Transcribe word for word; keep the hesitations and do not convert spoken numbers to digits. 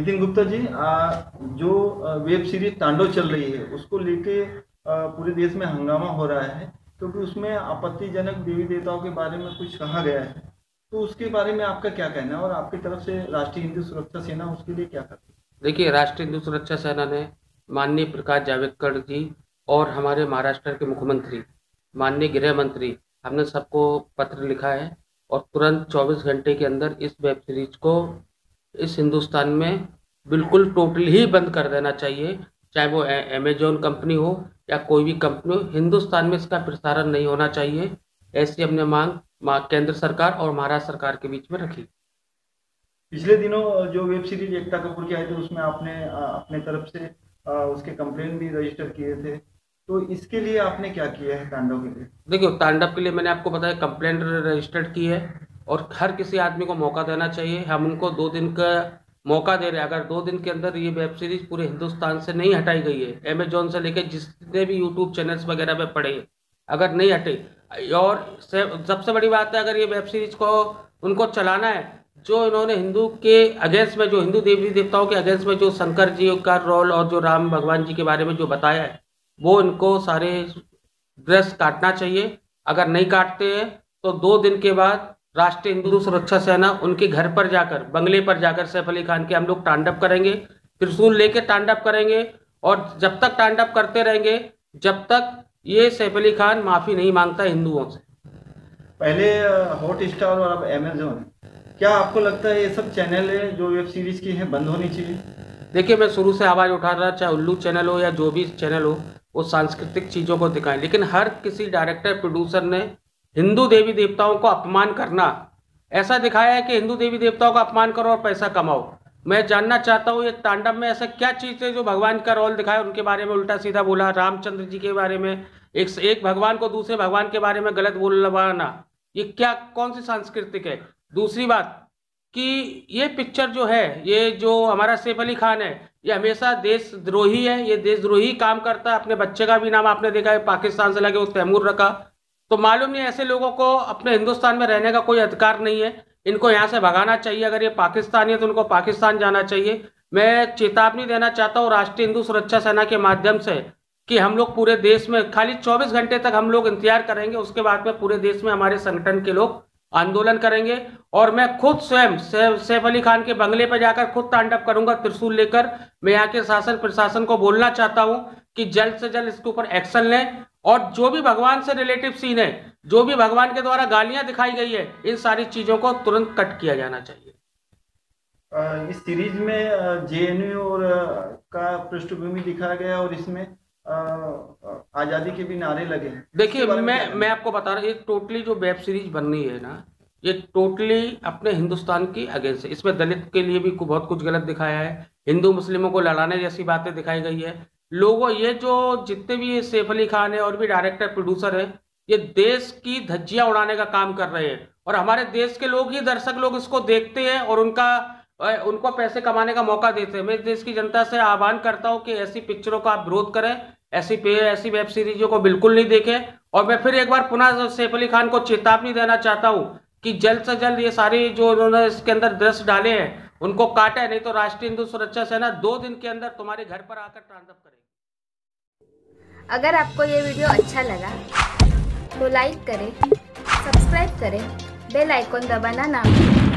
नितिन गुप्ता जी, आ, जो web series तांडव चल रही है उसको लेके आ, पूरे देश में हंगामा हो रहा है, क्योंकि उसमें आपत्तिजनक देवी देवताओं के बारे में कुछ कहा गया है। तो उसके बारे में आपका क्या कहना है और आपकी तरफ से राष्ट्रीय हिंदू सुरक्षा सेना उसके लिए क्या करती है? देखिए, राष्ट्रीय हिंदू सुरक्षा सेना ने माननीय प्रकाश जावड़ेकर जी और हमारे महाराष्ट्र के मुख्यमंत्री माननीय गृह मंत्री, हमने सबको पत्र लिखा है और तुरंत चौबीस घंटे के अंदर इस वेब सीरीज को इस हिंदुस्तान में बिल्कुल टोटली ही बंद कर देना चाहिए। चाहे वो अमेजोन कंपनी हो या कोई भी कंपनी हो, हिंदुस्तान में इसका प्रसारण नहीं होना चाहिए। ऐसी हमने मांग मा, केंद्र सरकार और महाराष्ट्र सरकार के बीच में रखी। पिछले दिनों जो वेब सीरीज एकता कपूर की आई थी उसमें आपने आ, अपने तरफ से आ, उसके कंप्लेन भी रजिस्टर किए थे, तो इसके लिए आपने क्या किया है तांडव के लिए? देखिए, तांडव के लिए मैंने आपको बताया कंप्लेंट रजिस्टर्ड की है और हर किसी आदमी को मौका देना चाहिए। हम उनको दो दिन का मौका दे रहे हैं। अगर दो दिन के अंदर ये वेब सीरीज पूरे हिंदुस्तान से नहीं हटाई गई है, अमेजोन से लेकर जितने भी यूट्यूब चैनल्स वगैरह पे पड़े हैं, अगर नहीं हटे, और सबसे बड़ी बात है, अगर ये वेब सीरीज को उनको चलाना है, जो इन्होंने हिंदू के अगेंस्ट में, जो हिंदू देवी देवताओं के अगेंस्ट में जो शंकर जी का रोल और जो राम भगवान जी के बारे में जो बताया है, वो इनको सारे ड्रेस काटना चाहिए। अगर नहीं काटते हैं तो दो दिन के बाद राष्ट्रीय हिंदू सुरक्षा सेना उनके घर पर जाकर, बंगले पर जाकर सैफ अली खान के हम लोग तांडव करेंगे, त्रिशूल लेके तांडव करेंगे। और जब तक तांडव करते रहेंगे, जब तक ये सैफ अली खान माफी नहीं मांगता हिंदुओं से। पहले हॉट स्टार और अब अमेजोन, क्या आपको लगता है ये सब चैनल है जो वेब सीरीज की है बंद होनी चाहिए? देखिए, मैं शुरू से आवाज़ उठा रहा, चाहे उल्लू चैनल हो या जो भी चैनल हो, वो सांस्कृतिक चीज़ों को दिखाएं, लेकिन हर किसी डायरेक्टर प्रोड्यूसर ने हिंदू देवी देवताओं को अपमान करना ऐसा दिखाया है कि हिंदू देवी देवताओं का अपमान करो और पैसा कमाओ। मैं जानना चाहता हूँ ये तांडव में ऐसा क्या चीज़ है जो भगवान का रोल दिखाया, उनके बारे में उल्टा सीधा बोला, रामचंद्र जी के बारे में एक से एक भगवान को दूसरे भगवान के बारे में गलत बोलवाना, ये क्या कौन सी सांस्कृतिक है? दूसरी बात कि ये पिक्चर जो है, ये जो हमारा सैफ अली खान है, ये हमेशा देशद्रोही है, ये देशद्रोही काम करता है। अपने बच्चे का भी नाम आपने देखा है पाकिस्तान से लगे उस तैमूर रखा। तो मालूम नहीं, ऐसे लोगों को अपने हिंदुस्तान में रहने का कोई अधिकार नहीं है, इनको यहाँ से भगाना चाहिए। अगर ये पाकिस्तानी है तो उनको पाकिस्तान जाना चाहिए। मैं चेतावनी देना चाहता हूँ राष्ट्रीय हिंदू सुरक्षा सेना के माध्यम से कि हम लोग पूरे देश में खाली चौबीस घंटे तक हम लोग इंतजार करेंगे, उसके बाद में पूरे देश में हमारे संगठन के लोग आंदोलन करेंगे। और मैं खुद स्वयं सैफ अली खान के बंगले पर जाकर खुद तांडव करूंगा त्रिशूल लेकर। मैं यहाँ के शासन प्रशासन को बोलना चाहता हूँ कि जल्द से जल्द इसके ऊपर एक्शन लें और जो भी भगवान से रिलेटिव सीन है, जो भी भगवान के द्वारा गालियां दिखाई गई है, इन सारी चीजों को तुरंत कट किया जाना चाहिए। इस सीरीज में जे एन यू और का पृष्ठभूमि दिखाया गया और इसमें आजादी के भी नारे लगे। देखिए, मैं मैं आपको बता रहा हूँ, ये टोटली जो वेब सीरीज बन रही है ना, ये टोटली अपने हिंदुस्तान की अगेंस्ट है। इसमें दलित के लिए भी बहुत कुछ गलत दिखाया है, हिंदू मुस्लिमों को लड़ाने जैसी बातें दिखाई गई है। लोगों, ये जो जितने भी सैफ अली खान है और भी डायरेक्टर प्रोड्यूसर है, ये देश की धज्जियां उड़ाने का काम कर रहे हैं और हमारे देश के लोग ही, दर्शक लोग इसको देखते हैं और उनका उनको पैसे कमाने का मौका देते हैं। मैं देश की जनता से आह्वान करता हूं कि ऐसी पिक्चरों का आप विरोध करें, ऐसी ऐसी वेब सीरीजों को बिल्कुल नहीं देखें। और मैं फिर एक बार पुनः सैफ अली खान को चेतावनी देना चाहता हूं कि जल्द से जल्द ये सारी जो उन्होंने इसके अंदर दृश्य डाले हैं उनको काटे, नहीं तो राष्ट्रीय हिंदू सुरक्षा सेना दो दिन के अंदर तुम्हारे घर पर आकर तांडव करेगी। अगर आपको ये वीडियो अच्छा लगा तो लाइक करें, सब्सक्राइब करें, बेल आइकॉन दबाना ना भूलें।